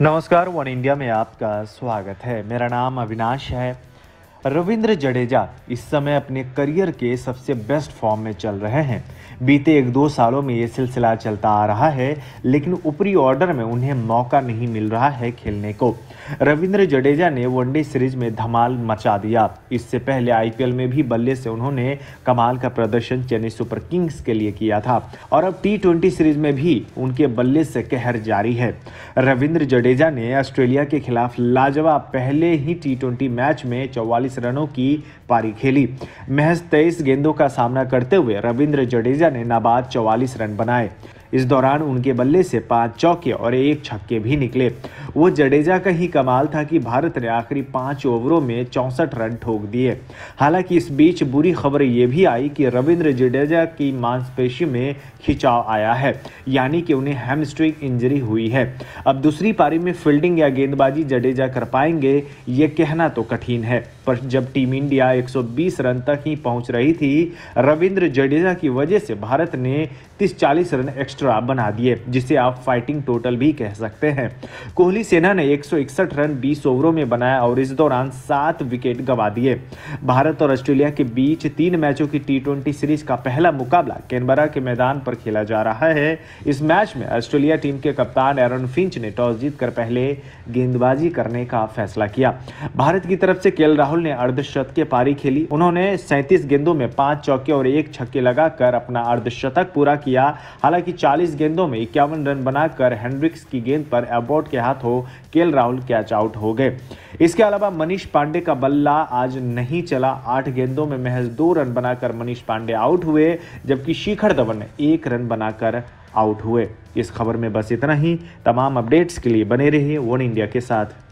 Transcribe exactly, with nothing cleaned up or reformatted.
नमस्कार, one India में आपका स्वागत है। मेरा नाम अविनाश है। रविंद्र जडेजा इस समय अपने करियर के सबसे बेस्ट फॉर्म में चल रहे हैं। बीते एक दो सालों में ये सिलसिला चलता आ रहा है, लेकिन ऊपरी ऑर्डर में उन्हें मौका नहीं मिल रहा है खेलने को। रविंद्र जडेजा ने वनडे सीरीज में धमाल मचा दिया। इससे पहले आईपीएल में भी बल्ले से उन्होंने कमाल का प्रदर्शन चेन्नई सुपर किंग्स के लिए किया था और अब टी ट्वेंटी सीरीज में भी उनके बल्ले से कहर जारी है। रविंद्र जडेजा ने ऑस्ट्रेलिया के खिलाफ लाजवाब पहले ही टी ट्वेंटी मैच में चौवालीस रनों की पारी खेली। महज तेईस गेंदों का सामना करते हुए रविंद्र जडेजा ने नाबाद चौवालीस रन बनाए। इस दौरान उनके बल्ले से पांच चौके और एक छक्के भी निकले। वो जडेजा का ही कमाल था कि भारत ने आखिरी पांच ओवरों में चौंसठ रन ठोक दिए। हालांकि इस बीच बुरी खबर ये भी आई कि रविंद्र जडेजा की मांसपेशी में खिंचाव आया है, यानी कि उन्हें हैमस्ट्रिंग इंजरी हुई है। अब दूसरी पारी में फील्डिंग या गेंदबाजी जडेजा कर पाएंगे ये कहना तो कठिन है, पर जब टीम इंडिया एक सौ बीस रन तक ही पहुंच रही थी, रविंद्र जडेजा की वजह से भारत ने तीस चालीस रन एक्स्ट्रा बना दिए, जिसे आप फाइटिंग टोटल भी कह सकते हैं। कोहली सेना ने एक सौ इकसठ रन बीस ओवरों में बनाया और इस दौरान सात विकेट गंवा दिए। भारत और ऑस्ट्रेलिया के बीच तीन मैचों की टी ट्वेंटी सीरीज का पहला मुकाबला कैनबरा के मैदान पर खेला जा रहा है। इस मैच में ऑस्ट्रेलिया टीम के कप्तान एरन फिंच ने टॉस जीतकर पहले गेंदबाजी करने का फैसला किया। भारत की तरफ से केएल राहुल ने अर्धशतकीय पारी खेली। उन्होंने सैंतीस गेंदों में पांच चौके और एक छक्के लगाकर अपना अर्धशतक पूरा किया। हालांकि चालीस गेंदों में इक्यावन रन बनाकर हेनरिक्स की गेंद पर एबॉट के हाथों केएल राहुल कैच आउट हो गए। इसके अलावा मनीष पांडे का बल्ला आज नहीं चला। आठ गेंदों में महज दो रन बनाकर मनीष पांडे आउट हुए, जबकि शिखर धवन एक रन बनाकर आउट हुए। इस खबर में बस इतना ही। तमाम अपडेट्स के लिए बने रहिए वन इंडिया के साथ।